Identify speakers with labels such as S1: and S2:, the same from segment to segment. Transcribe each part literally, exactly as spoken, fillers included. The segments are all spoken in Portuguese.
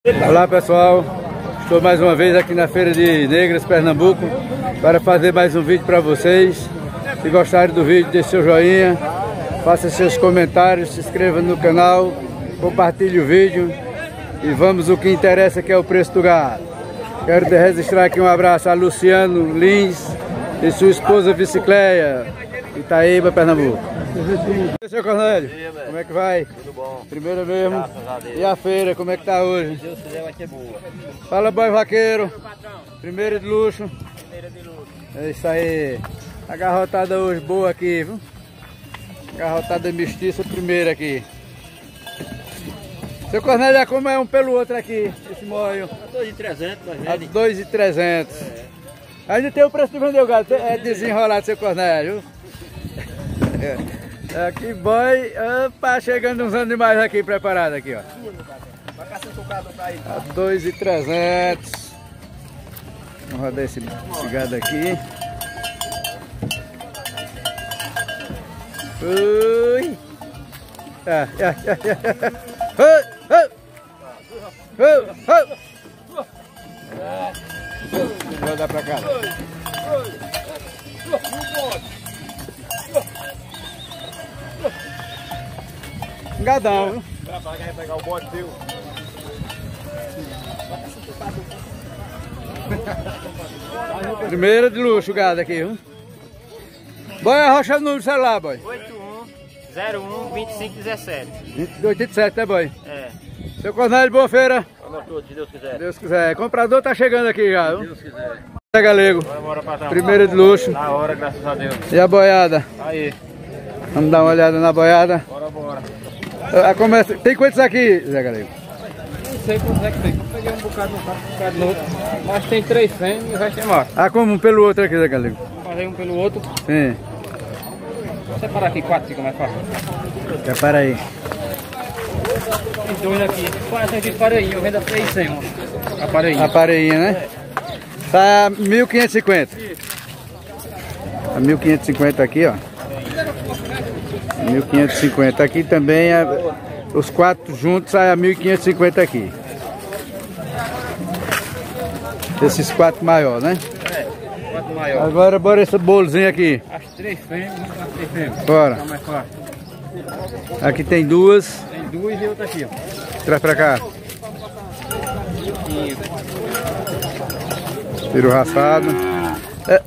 S1: Olá pessoal, estou mais uma vez aqui na Feira de Negras, Pernambuco, para fazer mais um vídeo para vocês. Se gostarem do vídeo, deixe seu joinha, faça seus comentários, se inscreva no canal, compartilhe o vídeo e vamos o que interessa, que é o preço do gado. Quero registrar aqui um abraço a Luciano Lins e sua esposa Bicicleia, Itaíba, Pernambuco. E aí, seu Cornélio, como é que vai?
S2: Tudo bom.
S1: Primeiro mesmo.
S2: Graças a Deus.
S1: E a feira, como é que tá hoje?
S2: Se Deus quiser vai ser boa.
S1: Fala, boi vaqueiro. Primeiro de luxo.
S2: Primeira de luxo.
S1: É isso aí. A garrotada hoje boa aqui, viu? Garrotada mestiça primeira aqui. Seu Cornélio, como é um pelo outro aqui, esse molho?
S2: dois mil e trezentos,
S1: A dois mil e trezentos. É. Ainda tem o preço de vender o gado, é desenrolado, seu Cornélio. É. Aqui, boy, opa, chegando uns animais aqui preparados aqui, ó. A dois mil e trezentos. Vamos rodar esse, esse gado aqui. Ui! Ah, ah, ah, ah, ah. Vou dar pra cá. Gadão, viu?
S2: Vai pegar o bote teu.
S1: Primeira de luxo, gado aqui, viu? Boi, arrocha o número do celular, boy.
S2: oito um zero um vinte e cinco dezessete.
S1: oitenta e sete, né, boy?
S2: É.
S1: Seu Cornélio, boa feira.
S2: Vamos todos, se Deus quiser.
S1: Se Deus quiser. Comprador tá chegando aqui já, viu?
S2: Se Deus quiser.
S1: É, galego.
S2: Bora, bora, patrão.
S1: Primeira de luxo.
S2: Na hora, graças a Deus.
S1: E a boiada?
S2: Aí.
S1: Vamos dar uma olhada na boiada.
S2: Bora, bora.
S1: Ah, começa... Tem quantos aqui, Zé Galego?
S2: Não sei quantos é que tem. Peguei um bocado no carro, um bocado no outro. Mas tem três fêmeas e o resto é macho.
S1: Ah, como um pelo outro aqui, Zé Galego?
S2: Vamos fazer um pelo outro.
S1: Sim.
S2: Vou separar aqui quatro, fica mais fácil.
S1: Separa aí.
S2: Tem dois aqui. Quatro aqui, pareinha. Eu vendo a três cem, a pareinha.
S1: A pareinha, né? Tá a mil quinhentos e cinquenta. A mil quinhentos e cinquenta aqui, ó. mil quinhentos e cinquenta aqui também, a, os quatro juntos sai a mil quinhentos e cinquenta aqui. Esses quatro maiores, né?
S2: É, quatro maiores.
S1: Agora bora esse bolozinho aqui.
S2: As três fêmeas, as três fêmeas.
S1: Bora.
S2: Tá mais fácil.
S1: Aqui tem duas.
S2: Tem duas e outra aqui, ó.
S1: Traz pra cá.
S2: E...
S1: Tiro raçado. É.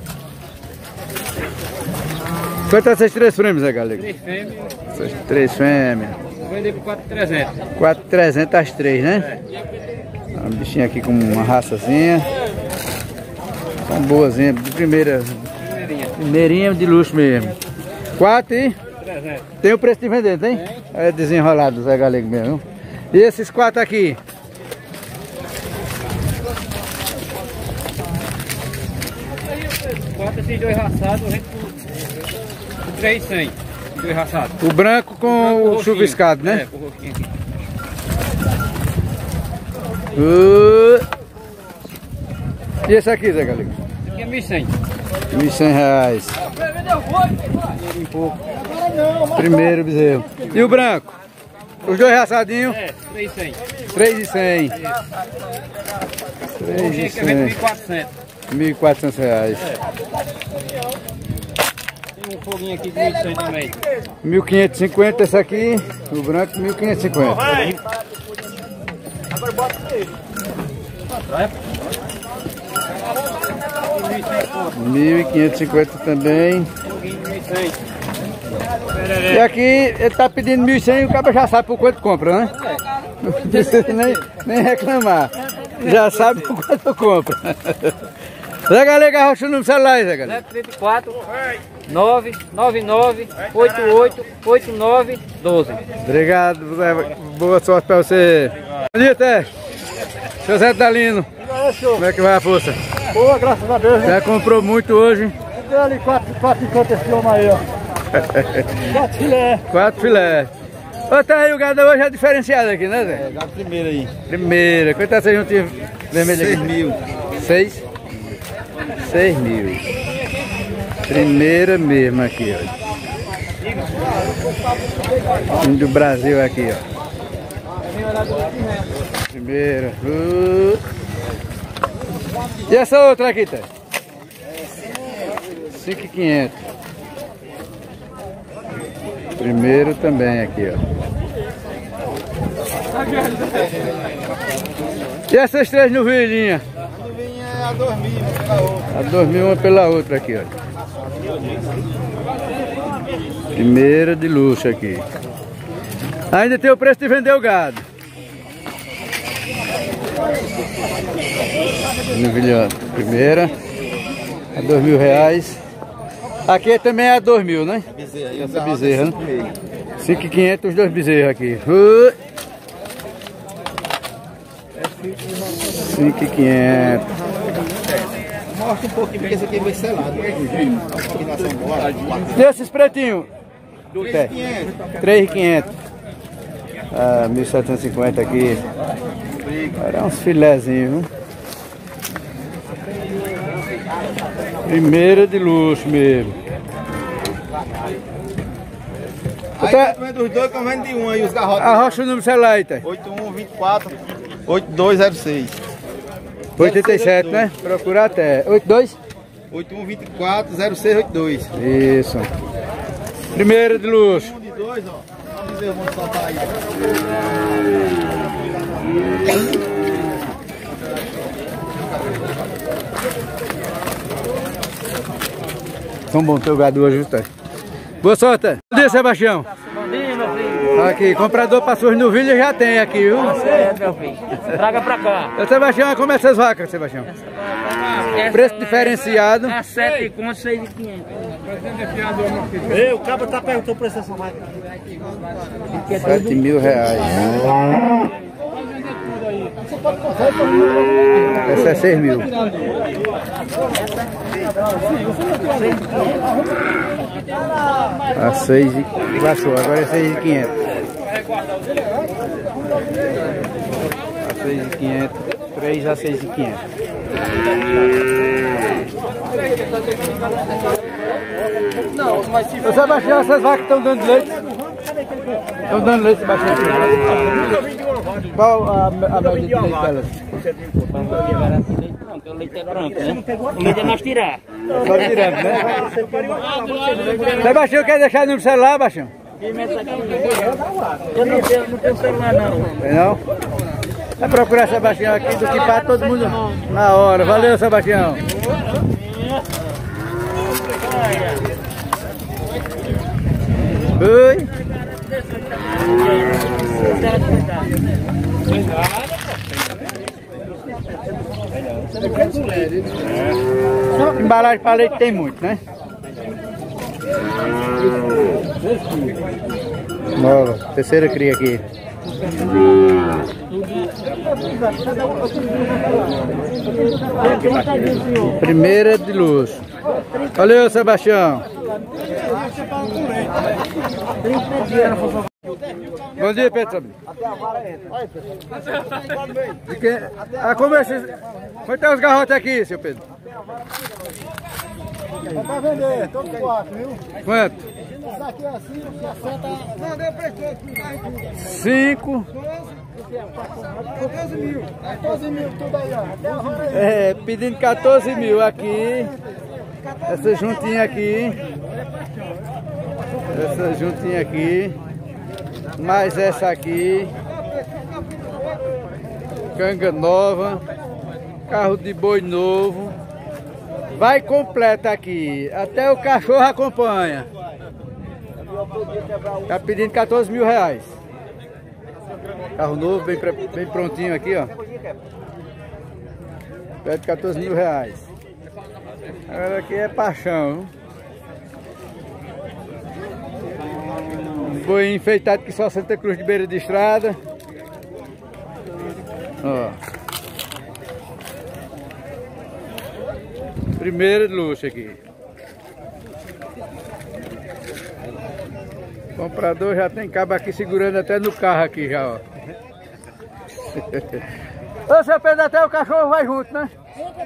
S1: Quanto é essas três fêmeas, Zé Galego?
S2: Três fêmeas.
S1: Essas três fêmeas.
S2: Vou vender por quatro mil e trezentos.
S1: quatro mil e trezentos as três, né?
S2: É.
S1: Uma bichinha aqui com uma raçazinha. São boazinhas, de primeira.
S2: Primeirinha.
S1: Primeirinha de luxo mesmo. quatro e...
S2: trezentos.
S1: Tem o preço de vender, tem?
S2: Tem.
S1: É desenrolado, Zé Galego mesmo. E esses quatro aqui?
S2: Quatro esses dois raçados, eu vendo por três mil e cem. Dois raçados.
S1: O branco com
S2: O branco
S1: o
S2: roxinho.
S1: chuviscado, né?
S2: É, com o roxinho aqui.
S1: Uh... E esse aqui, Zé Galego?
S2: Esse aqui é mil e cem.
S1: mil e cem reais.
S2: Um pouco.
S1: Primeiro bezerro. E o branco? Os dois raçadinhos?
S2: É, três mil e cem.
S1: três e cem.
S2: O
S1: três
S2: roxinho
S1: e
S2: aqui eu vendo mil e
S1: cem.
S2: quatrocentos.
S1: mil e quatrocentos reais.
S2: Tem um foguinho aqui de mil e cem também.
S1: mil quinhentos e cinquenta esse aqui. O branco mil quinhentos e cinquenta.
S2: Agora bota ele. Vai.
S1: mil e quinhentos e cinquenta também.
S2: Foguinho de mil e cem.
S1: E aqui ele tá pedindo mil e cem e o cara já sabe por quanto compra, né? Não precisa nem, nem reclamar. Já sabe por quanto compra. Zé Galego, arrocha o número do celular aí, Zé Galego.
S2: zero trinta e quatro, nove nove nove, oito oito, oito nove, doze.
S1: Obrigado, Zé. Boa sorte pra você. Bom dia, Té. Seu Zé Dalino. Como é que vai a força?
S3: Boa, graças a Deus.
S1: Já comprou muito hoje?
S3: Tem ali quatro, quatro enquanto esse homem aí, ó. Quatro filé.
S1: Quatro filé. Ô, tá aí, o gado hoje é diferenciado aqui, né, Zé?
S3: É, gado primeiro aí.
S1: Primeira. Quanto é essa juntinha vermelha aqui?
S3: Seis mil.
S1: Seis? Seis mil. Primeira mesmo aqui, ó. Do Brasil aqui, ó. Primeira. Uh. E essa outra aqui, tá? cinco mil e quinhentos. Primeiro também aqui, ó. E essas três novilhinhas?
S3: A novilhinha é a dois mil, uma pela outra.
S1: A dois mil uma pela outra aqui, ó. Primeira de luxo aqui. Ainda tem o preço de vender o gado. Novilhota. Primeira a dois mil reais. Aqui também é a dois mil, né?
S3: Bezerra,
S1: essa bezerra, né? cinco mil e quinhentos os dois bezerros aqui. Uh. cinco mil e quinhentos.
S3: Mostra um pouquinho, porque esse aqui é bem selado.
S1: Desses pretinhos? três mil e quinhentos. Ah, mil setecentos e cinquenta aqui. Era uns filezinhos, viu? Primeira de luxo mesmo.
S3: Aí tá vendo os dois que eu vendo de um aí, os garrotes.
S1: Arrocha o número celular aí, tá?
S3: oito um vinte e quatro, oito dois zero seis.
S1: oitenta e sete, né? Procura até. oitenta e dois?
S3: oito um vinte e quatro, zero seis oito dois.
S1: Isso. Primeira de luxo.
S3: Um de dois, ó. Vamos dizer, vamos soltar aí.
S1: Tão bom teu gado hoje, tá? Boa sorte. Bom dia, Sebastião.
S2: Bom dia, meu filho.
S1: Aqui, comprador para suas novilhas já tem aqui, viu?
S2: É, meu filho. Traga pra cá.
S1: Ô, Sebastião, como é essas vacas, Sebastião? Preço diferenciado.
S2: A sete com seis mil e quinhentos.
S3: Ei, o cabo tá perguntando o preço dessa máquina.
S1: sete mil reais. Essa é seis mil. A seis e baixou, agora é seis mil e quinhentos. A seis mil e quinhentos, três a seis mil e quinhentos. Ô Sebastião, essas vacas estão dando leite? Estão dando leite, Sebastião? Qual a, a média de leite delas?
S2: O leite é pronto, né? O leite é nós tirar.
S1: Só tirando, né? Sebastião, quer deixar no celular, Bastião?
S2: Eu não tenho, não tenho celular, não.
S1: Tem não? Vai procurar Sebastião aqui do que para todo mundo na hora. Valeu, Sebastião. Oi. Embalagem para leite tem muito, né? Nova, terceira cria aqui. Primeira de luxo. Valeu, Sebastião. Bom dia, Pedro. Ah, como é que estão os garrotes aqui, seu Pedro?
S3: É pra vender, todos quatro, viu?
S1: Quanto?
S3: Isso aqui é assim, que acerta... Não, deu preço.
S1: Cinco.
S3: quatorze mil. quatorze mil, tudo aí, ó.
S1: É, pedindo quatorze mil aqui. Essa juntinha aqui. Essa juntinha aqui. Mais essa aqui. Canga nova. Carro de boi novo. Vai completa aqui. Até o cachorro acompanha. Tá pedindo quatorze mil reais. Carro novo, bem, bem prontinho aqui, ó. Pede quatorze mil reais. Agora aqui é paixão. Boi enfeitado que só Santa Cruz de beira de estrada. Ó. Primeiro de luxo aqui. O comprador já tem cabo aqui segurando até no carro aqui já, ó. Ô, seu Pedro, até o cachorro vai junto, né?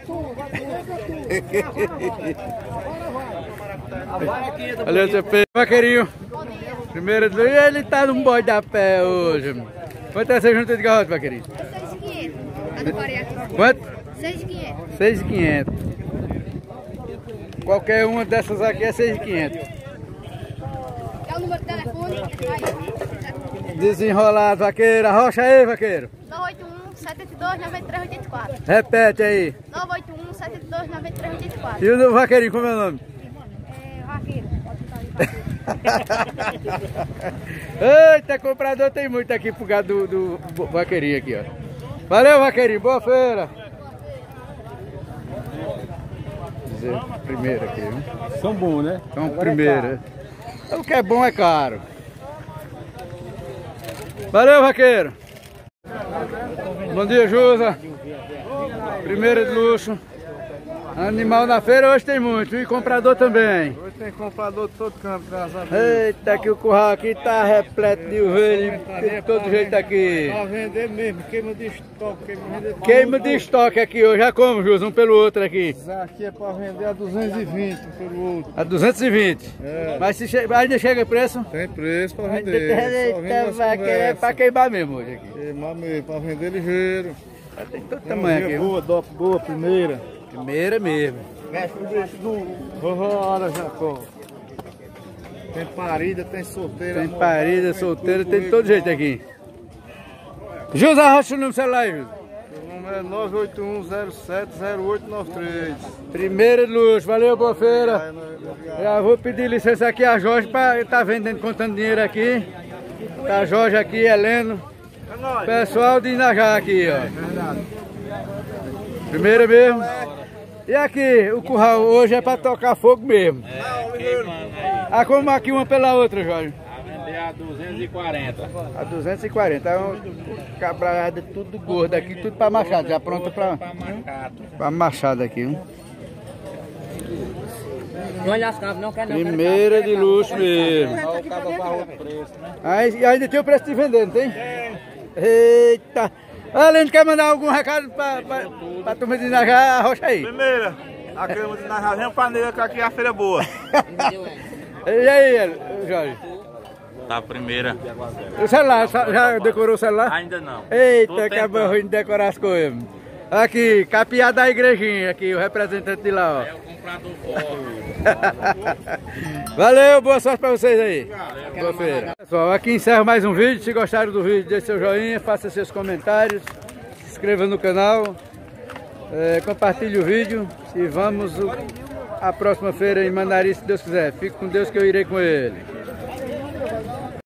S1: Valeu, seu Pedro. Vaqueirinho. Primeiro de luxo. Ele tá num bode da pé hoje. Quanto é essa junta de garrote, vaqueirinho?
S4: parei aqui.
S1: Quanto?
S4: seis mil e quinhentos.
S1: seis mil e quinhentos. Qualquer uma dessas aqui é seis mil e quinhentos.
S4: É o número de telefone? Aí.
S1: Desenrolado, vaqueiro. Arrocha aí, vaqueiro.
S4: nove oito um, sete dois, nove três oito quatro.
S1: Repete aí.
S4: nove oito um, sete dois, nove três oito quatro.
S1: E o vaqueirinho, como é o nome?
S4: É, vaqueiro.
S1: Eita, comprador tem muito aqui pro gado do, do vaqueirinho aqui, ó. Valeu, vaqueirinho. Boa feira. Dizer, primeiro aqui, viu?
S3: São bons, né?
S1: Então, primeiro. O que é bom é caro. Valeu, vaqueiro. Bom dia, Jusa. Primeiro de luxo. Animal na feira hoje tem muito, e comprador também.
S3: Hoje tem comprador de todo canto, graças a Deus.
S1: Eita, que o curral aqui tá repleto de ovelha, de todo jeito aqui.
S3: Pra vender mesmo, queima de estoque, queima de vender.
S1: Queima de estoque aqui hoje, já como, Jusa, um pelo outro aqui.
S3: Esse aqui é pra vender a duzentos e vinte pelo outro.
S1: A duzentos e vinte.
S3: É.
S1: Mas se che... ainda chega preço?
S3: Tem preço pra
S1: Ainda
S3: vender. Só
S1: Eita,
S3: vende
S1: vai que é pra queimar mesmo hoje aqui.
S3: Queimar mesmo, pra vender ligeiro.
S1: Já tem todo
S3: Tem
S1: tamanho aqui.
S3: boa, dope boa, primeira.
S1: Primeira mesmo.
S3: Mexe o bicho do... Ora, Jacó. Tem parida, tem solteira.
S1: Tem parida, solteira, tem de todo jeito aqui. José, arrocha o número do celular aí, José.
S3: O número é nove oito um, zero sete, zero oito nove três.
S1: Primeiro de luxo, valeu, boa feira. Já vou pedir licença aqui a Jorge para estar vendendo, contando dinheiro aqui. Tá a Jorge aqui, Heleno. Pessoal de Inajá aqui, ó. Primeiro mesmo. E aqui, o curral hoje é para tocar fogo mesmo. Ah, como aqui uma pela outra, Jorge?
S2: A vender a duzentos e quarenta.
S1: A duzentos e quarenta. É um cabrada tudo gordo aqui, tudo para machado. Já pronto para para machado aqui. Hein?
S2: Não olha as cabras, não quer não.
S1: Primeira de luxo mesmo. Aí, ainda tem o preço de vender, não tem? Eita! Além de quer mandar algum recado para a turma de Inajá, arrocha aí.
S3: Primeira, a crema de Inajá, pra negra que aqui é a feira boa.
S1: E aí, Jorge?
S5: Tá, primeira.
S1: O celular, já decorou o celular?
S5: Ainda não.
S1: Eita, que é bom ruim de decorar as coisas. Aqui, capiá da igrejinha, aqui, o representante de lá, ó.
S5: É o comprador forte.
S1: Valeu, boa sorte pra vocês aí. Boa feira. Pessoal, aqui encerro mais um vídeo. Se gostaram do vídeo, deixe seu joinha, faça seus comentários, se inscreva no canal, é, compartilhe o vídeo e vamos à próxima feira em Manari, se Deus quiser. Fique com Deus que eu irei com ele.